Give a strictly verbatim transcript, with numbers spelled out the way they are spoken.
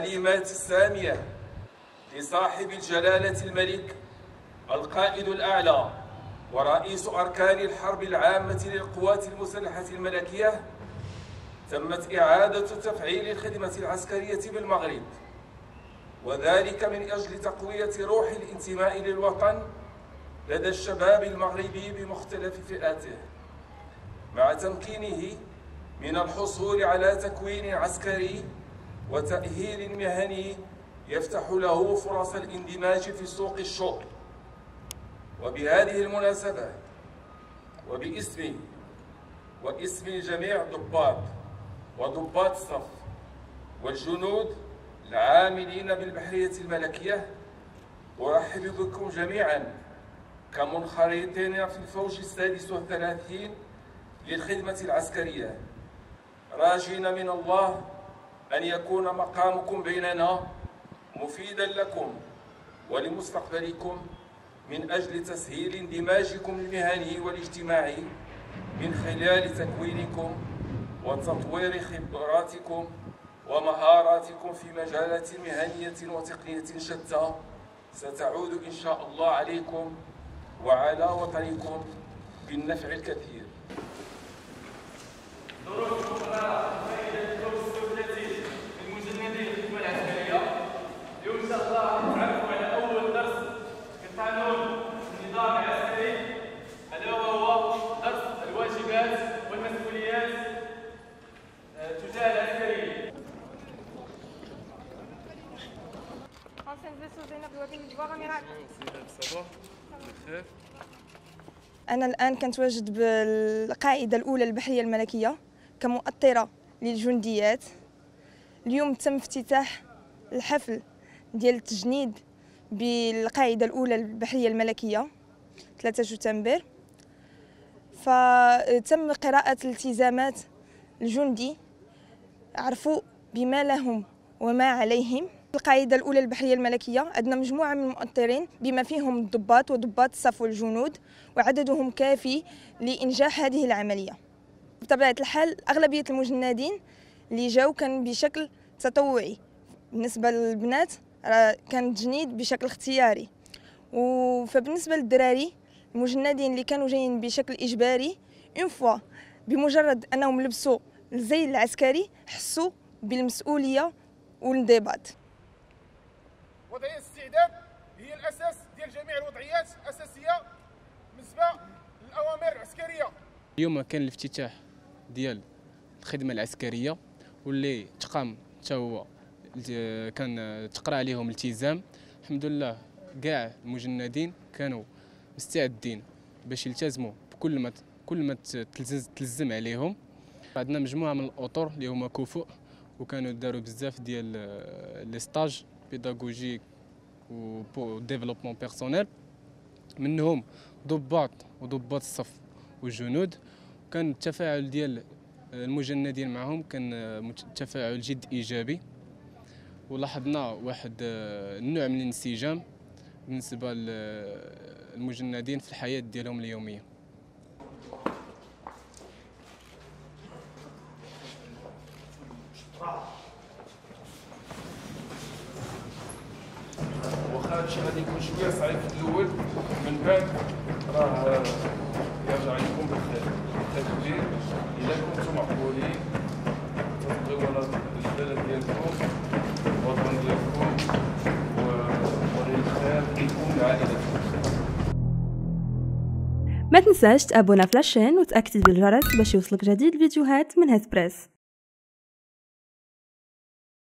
التعليمات السامية لصاحب الجلالة الملك القائد الأعلى ورئيس أركان الحرب العامة للقوات المسلحة الملكية، تمت إعادة تفعيل الخدمة العسكرية بالمغرب، وذلك من أجل تقوية روح الانتماء للوطن لدى الشباب المغربي بمختلف فئاته، مع تمكينه من الحصول على تكوين عسكري وتأهيل مهني يفتح له فرص الاندماج في سوق الشغل. وبهذه المناسبة وباسمي واسم جميع الضباط وضباط الصف والجنود العاملين بالبحرية الملكية، أرحب بكم جميعا كمنخرطين في الفوج السادس والثلاثين للخدمة العسكرية، راجين من الله أن يكون مقامكم بيننا مفيدا لكم ولمستقبلكم من أجل تسهيل اندماجكم المهني والاجتماعي من خلال تكوينكم وتطوير خبراتكم ومهاراتكم في مجالات مهنية وتقنية شتى ستعود إن شاء الله عليكم وعلى وطنكم بالنفع الكثير. أنا الآن كنتواجد بالقاعدة الأولى البحرية الملكية كمؤطرة للجنديات. اليوم تم افتتاح الحفل ديال التجنيد بالقاعدة الأولى البحرية الملكية ثلاثة شتنبر، فتم قراءة الالتزامات الجندي، عرفوا بما لهم وما عليهم. القاعدة الأولى البحرية الملكية عندنا مجموعة من المؤطرين بما فيهم الضباط وضباط الصف والجنود، وعددهم كافي لإنجاح هذه العملية. بطبيعة الحال أغلبية المجندين اللي جاو كان بشكل تطوعي، بالنسبة للبنات كان التجنيد بشكل اختياري، فبالنسبة للدراري المجندين اللي كانوا جايين بشكل إجباري اون فوا بمجرد أنهم لبسوا الزي العسكري حسوا بالمسؤولية والانضباط. وضعية الاستعداد هي الأساس ديال جميع الوضعيات الأساسية بالنسبة للأوامر العسكرية. اليوم كان الافتتاح ديال الخدمة العسكرية واللي تقام حتى هو كان تقرا عليهم الالتزام. الحمد لله كاع المجندين كانوا مستعدين باش يلتزموا بكل ما كل ما تلزم عليهم. عندنا مجموعة من الأطر اللي هما كفؤ وكانوا داروا بزاف ديال لي ستاج بيداغوجيك و ديفلوبمون بيرسونيل، منهم ضباط وضباط الصف والجنود. كان التفاعل ديال المجندين معهم كان تفاعل جد ايجابي، ولاحظنا واحد النوع من الانسجام بالنسبه للمجندين في الحياه ديالهم اليوميه. واخا هادشي غادي يكون شويه صعيب في الاول، من بعد راه يرجع لكم بالخير. التدبير الا كنتم معقولين تبغيو الجلاله ديالكم الوطن ديالكم والخير ليكم لعائلتكم. ما تنساش تابونا في لاشين وتاكد بالجرس باش يوصلك جديد الفيديوهات من هاد بريس.